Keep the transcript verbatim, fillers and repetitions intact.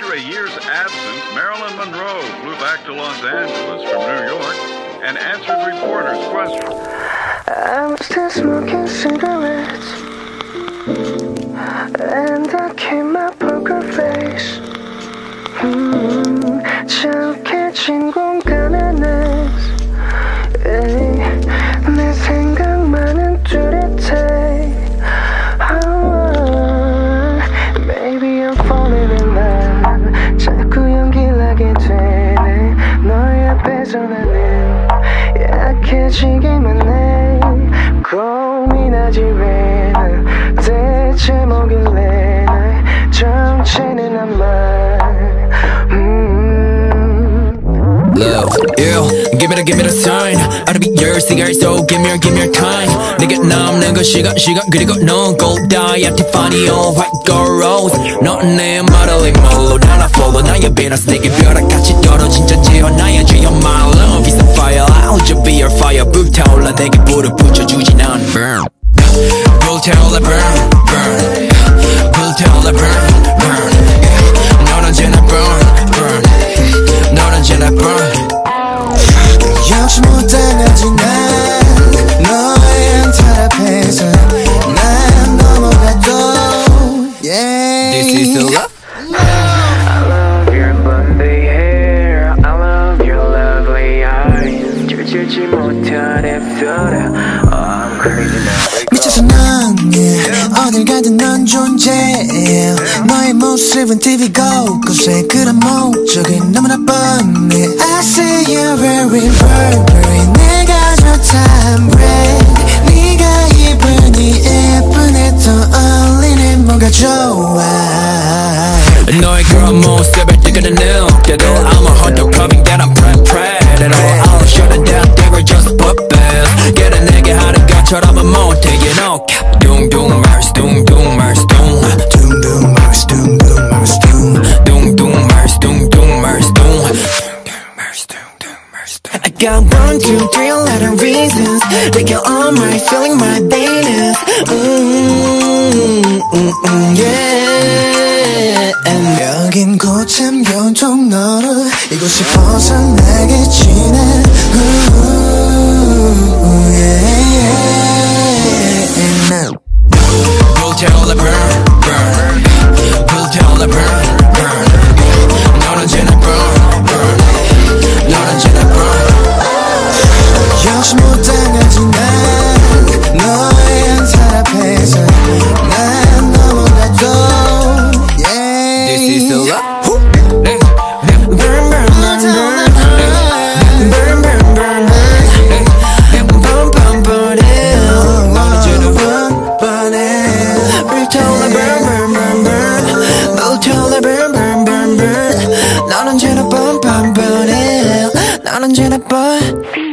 After a year's absence, Marilyn Monroe flew back to Los Angeles from New York and answered reporters' questions. I'm still smoking cigarettes, and I keep my poker face. 음, 자욱해진 공간에 내 생각만은 뚜렷해. oh, Maybe I'm falling in love. 자꾸 연기를 하게 되네. 너의 앞에서 나는 약해지기만 해. 고민하지 왜 난 대체 뭐길래 날 정체는 한 말. Love, yeah, give me the, give me the sign. I'll be yours, cigar, so give me your, give me your time. 내게 남는 건 시간, 시간, 그리고 넌 gold dye, Tiffany or white gold rose. 넌 내 Marilyn Monroe, 난 I follow. 나의 Venus, 내게 벼락같이 떨어진 전지와 나의 주여. My love is a fire, I'll just be your fire. 불타올라 내게 불을 붙여주지 난 burn. 불타올라 burn, burn. 불타올라 burn, burn. 넌 언제나 burn, burn. 넌 언제나 burn. 역시 못당하지 난 너의 안탈 앞에서 난 넘어가도 yeah. This is the love. I love your blondy hair, I love your lovely eyes. 줄줄지 못한 앱소라. Oh, I'm crazy now. 미쳐서 넌 yeah. 어딜 가든 넌 존재해. 너의 모습은 티비 곳곳에 그런 목적이 너무나 뻔해. I say you're very very 내가 좋다 I'm ready. 네가 입은 이 예쁜 애 떠올리네. 뭐가 좋아. 너의 그런 모습을 뜨거는 느껴도 I'm a hot coming that I'm proud proud at all. I'll shut it down, they were just puppets. 걔는 내게 하는 것처럼은 못해 you know. 둥둥 말스 둥둥 말스 둥 둥둥 말스 둥둥 말스 둥 둥둥 말스 둥둥 말스 둥 I got one, two, three, a lot of reasons. They get on my feeling my baby. Mm, mm, mm, yeah. 여긴 고참 교통 너로 이곳이 벗어나겠지 난. 불타올라 burn, burn. 불타올라 burn, burn. 넌 언제나 burn, burn. 넌 언제나 burn. 역시 못당하지 난 너의 안탈 앞에서 난 넘어가도 yeah. This is the love. Burn, burn, burn, burn. Burn, burn, burn, burn. Burn, burn, burn, burn. 넌 언제나 burn, burn, burn. 불타올라 burn, burn, burn, burn. 불타올라 burn, burn, burn, burn. 넌 언제나 burn, burn, burn. 넌 언제나 burn.